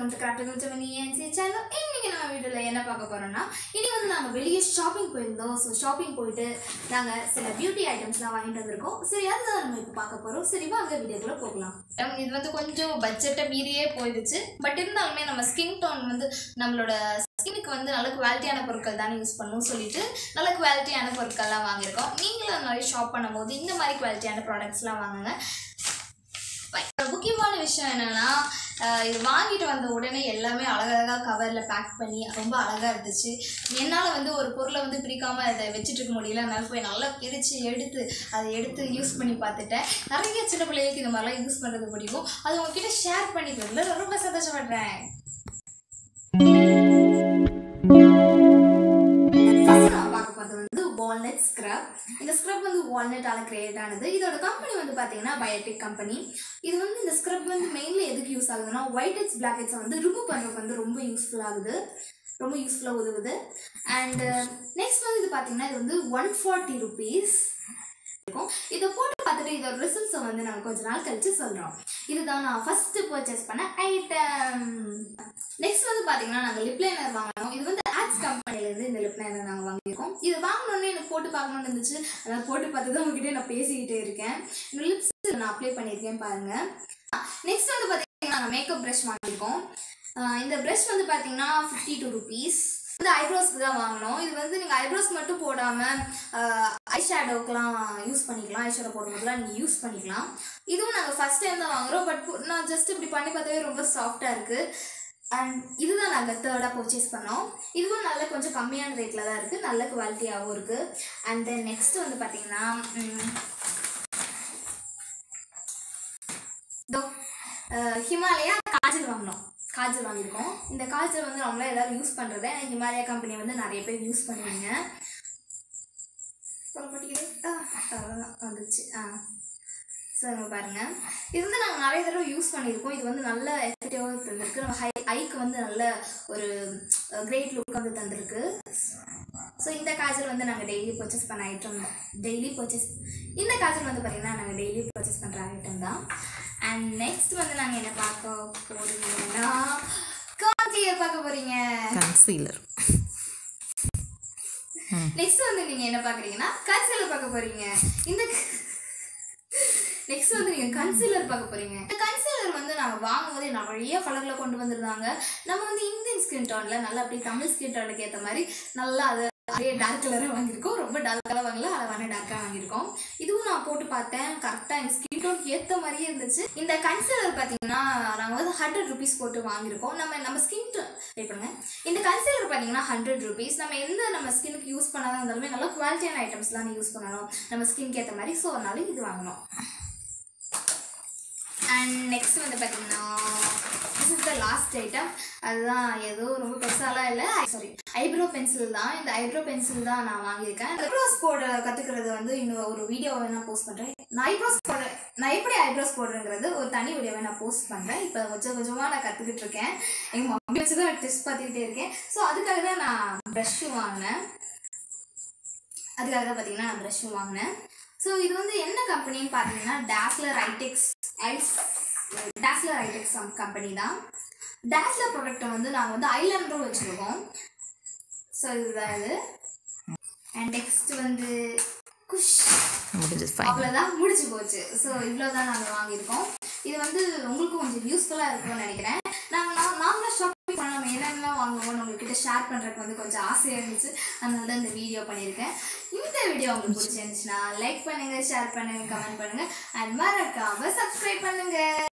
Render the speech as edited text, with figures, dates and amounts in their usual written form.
welcome to Craftical Germany and channel. இன்னைக்கு நம்ம வீடியோல என்ன பார்க்க போறோம்னா இன்னைக்கு வந்து நாங்க வெளிய ஷாப்பிங் போயிருந்தோம். சோ ஷாப்பிங் போயிட்டு நாங்க சில பியூட்டி ஐட்டம்ஸ்லாம் வாங்கிட்டு வந்திருக்கோம். சரி அதுதான் நம்ம இப்ப பார்க்க போறோம். சரி வாங்க வீடியோக்குள்ள போகலாம். இது வந்து கொஞ்சம் பட்ஜெட்டை மீறியே போயிடுச்சு. பட் இருந்தாலுமே நம்ம ஸ்கின் டோன் வந்து நம்மளோட ஸ்கின்னுக்கு வந்து நல்ல குவாலிட்டியான பொருட்கள் தான் யூஸ் பண்ணணும்னு சொல்லிட்டு நல்ல குவாலிட்டியான பொருட்கள்லாம் வாங்கியிருக்கோம். நீங்களும் அந்த மாதிரி ஷாப் பண்ணும்போது இந்த மாதிரி குவாலிட்டியான ப்ராடக்ட்ஸ்லாம் வாங்குங்க. முக்கியமான விஷயம் என்னன்னா இது வாங்கிட்டு வந்த உடனே எல்லாமே அழகழகாக கவரில் பேக் பண்ணி ரொம்ப அழகாக இருந்துச்சு. என்னால் வந்து ஒரு பொருளை வந்து பிரிக்காமல் அதை வச்சுட்டு இருக்க முடியல. அதனால போய் நல்லா பிரித்து அதை எடுத்து யூஸ் பண்ணி பார்த்துட்டேன். நிறைய சின்ன பிள்ளைகளுக்கு இந்த மாதிரிலாம் யூஸ் பண்ணுறது பிடிக்கும். அது உங்ககிட்ட ஷேர் பண்ணிக்கிறதுல ரொம்ப சந்தோஷப்படுறேன். Walnut scrub. இந்த ஸ்க்ரப் வந்து வால்நட்டால கிரியேட் ஆனது. இதோட கம்பெனி வந்து பார்த்தீங்கன்னா பயோடெக் கம்பெனி. இது வந்து இந்த ஸ்க்ரப் வந்து மெயின்லி எதுக்கு யூஸ் ஆகுதுன்னா ஒயிட் ஹெட்ஸ் பிளாக் ஹெட்ஸை வந்து ரிமூவ் பண்ணுறதுக்கு வந்து ரொம்ப யூஸ்ஃபுல்லாக உதவுது. அண்ட் நெக்ஸ்ட் வந்து இது பார்த்தீங்கன்னா இது வந்து 140 rupees இருக்கும். இதை போட்டு பார்த்துட்டு இதோட ரிசல்ட்ஸை வந்து நாங்கள் கொஞ்ச நாள் கழிச்சு சொல்கிறோம். இதுதான் நான் ஃபர்ஸ்ட் பர்ச்சேஸ் பண்ண ஐட்டம். நெக்ஸ்ட் வந்து பார்த்தீங்கன்னா நாங்கள் லிப் லைனர் வாங்கினோம். இது வந்து ஆக்ஸ் கம்பெனிலேருந்து இந்த லிப் லைனர் நாங்கள் வாங்கியிருக்கோம். இது வாங்கினோன்னே எனக்கு போட்டு பார்க்கணுன்னு இருந்துச்சு. அதனால் போட்டு பார்த்து தான் உங்ககிட்ட நான் பேசிக்கிட்டே இருக்கேன். இந்த லிப்ஸ் நான் அப்ளை பண்ணியிருக்கேன் பாருங்கள். நெக்ஸ்ட் வந்து பார்த்தீங்கன்னா நாங்கள் மேக்கப் ப்ரஷ் வாங்கியிருக்கோம். இந்த ப்ரஷ் வந்து பார்த்தீங்கன்னா 52 rupees. இது ஐப்ரோஸ்க்கு தான் வாங்கினோம். இது வந்து நீங்கள் ஐப்ரோஸ் மட்டும் போடாமல் ஐ ஷேடோக்கெலாம் யூஸ் பண்ணிக்கலாம். ஐ ஷேடோ போடும்போதுலாம் நீங்கள் யூஸ் பண்ணிக்கலாம். இதுவும் நாங்கள் ஃபஸ்ட் டைம் தான் வாங்குகிறோம். பட் நான் ஜஸ்ட் இப்படி பண்ணி பார்த்தாவே ரொம்ப சாஃப்டாக இருக்குது. அண்ட் இதுதான் நாங்கள் தேர்டாக பர்ச்சேஸ் பண்ணோம். இதுவும் நல்ல கொஞ்சம் கம்மியான ரேட்டில் தான் இருக்குது. நல்ல குவாலிட்டியாகவும் இருக்குது. அண்ட் தென் நெக்ஸ்ட் வந்து பார்த்தீங்கன்னா ஹிமாலயா காஜல் வாங்கியிருக்கோம். இந்த காஜல் வந்து நம்மளாம் எல்லோரும் யூஸ் பண்ணுறது. ஹிமாலயா கம்பெனி வந்து நிறைய பேர் யூஸ் பண்ணுவீங்க. வந்துச்சு. ஸோ இங்கே பாருங்கள். இது வந்து நாங்கள் நிறைய தடவை யூஸ் பண்ணியிருக்கோம். இது வந்து நல்ல எஃபெக்டிவாக தந்திருக்கு. நம்ம ஐக்கு வந்து நல்ல ஒரு கிரேட் லுக் வந்து தந்திருக்கு. ஸோ இந்த காஜல் வந்து நாங்கள் டெய்லி பர்ச்சேஸ் பண்ண ஐட்டம் தான். இந்த காஜல் வந்து பார்த்திங்கன்னா நாங்கள் டெய்லி பர்ச்சேஸ் பண்ணுற ஐட்டம் தான். அண்ட் நெக்ஸ்ட் வந்து நாங்கள் என்ன பார்க்க போகிறீங்கன்னா கான்சீலர் பார்க்க போகிறீங்க. நெக்ஸ்ட் வந்து நீங்கள் என்ன பார்க்குறீங்கன்னா கன்சீலர் பார்க்க போகிறீங்க. நெக்ஸ்ட் வந்து நீங்கள் கன்சீலர் பார்க்க போகிறீங்க. இந்த கன்சீலர் வந்து நாங்கள் வாங்கும்போதே நிறைய கலரில் கொண்டு வந்திருந்தாங்க. நம்ம வந்து இந்தியன் ஸ்கின் டோனில் நல்லா அப்படி தமிழ் ஸ்கின் டோனுக்கு ஏற்ற மாதிரி நல்லா அதை நிறைய டார்க் கலராக வாங்கியிருக்கோம். ரொம்ப டார்க் கலர் வாங்கல, அளவான டார்க்காக வாங்கியிருக்கோம். இதுவும் நான் போட்டு பார்த்தேன். கரெக்டாக எங்கள் ஸ்கின் டோனுக்கு ஏற்ற மாதிரியே இருந்துச்சு. இந்த கன்சீலர் பார்த்தீங்கன்னா நாங்கள் வந்து 100 rupees போட்டு வாங்கியிருக்கோம். நம்ம ஸ்கின் வெயிட் பண்ணுங்க. இந்த கன்சீலர் பார்த்தீங்கன்னா 100 rupees. நம்ம ஸ்கின்னுக்கு யூஸ் பண்ணாதான் இருந்தாலுமே நல்லா குவாலிட்டியான ஐட்டம்ஸ்லாம் யூஸ் பண்ணணும் நம்ம ஸ்கின்க்கு ஏற்ற மாதிரி. ஸோ அதனால இது வாங்கணும். அண்ட் நெக்ஸ்ட் வந்து பார்த்தீங்கன்னா this is the last item. அதுதான் ஏதோ ரொம்ப பெருசாலாம் இல்லை. ஐப்ரோ பென்சில் தான். இந்த ஐப்ரோ பென்சில் தான் நான் வாங்கியிருக்கேன். ஐப்ரோஸ் போட கற்றுக்கிறது வந்து இன்னும் ஒரு வீடியோவை நான் போஸ்ட் பண்ணுறேன். நான் எப்படி ஐப்ரோஸ் போடுறேங்கிறது ஒரு தனி வீடியோவை நான் போஸ்ட் பண்ணுறேன். இப்போ கொஞ்சமாக நான் கற்றுக்கிட்டு இருக்கேன். எங்கள் மம்மி வச்சு தான் டெஸ்ட் பார்த்துக்கிட்டே இருக்கேன். ஸோ அதுக்காக தான் நான் ப்ரஷ்ஷும் வாங்கினேன். ஸோ இது வந்து என்ன கம்பெனின்னு பார்த்தீங்கன்னா டாஸ்லர் ஐடெக்ஸ் கம்பெனி தான். டாஸ்லர் ப்ராடக்ட்டை வந்து நாங்கள் வந்து ஐலாண்டரும் வச்சுருக்கோம். ஸோ இதுதான் இது. அண்ட் நெக்ஸ்ட் வந்து அவ்வளோதான், முடிச்சு போச்சு. ஸோ இவ்வளோதான் நாங்கள் வாங்கியிருக்கோம். இது வந்து உங்களுக்கு கொஞ்சம் யூஸ்ஃபுல்லாக இருக்கும்னு நினைக்கிறேன். நாங்கள் ஷாப்பிங் பண்ண நம்ம என்னென்னலாம் வாங்குவோம்னு உங்கள்கிட்ட ஷேர் பண்ணுறதுக்கு வந்து கொஞ்சம் ஆசையாக இருந்துச்சு. அதனால தான் இந்த வீடியோ பண்ணியிருக்கேன். இந்த வீடியோ உங்களுக்கு பிடிச்சிருந்துச்சுன்னா லைக் பண்ணுங்கள், ஷேர் பண்ணுங்கள், கமெண்ட் பண்ணுங்கள். அண்ட் மறக்காமல் சப்ஸ்கிரைப் பண்ணுங்கள்.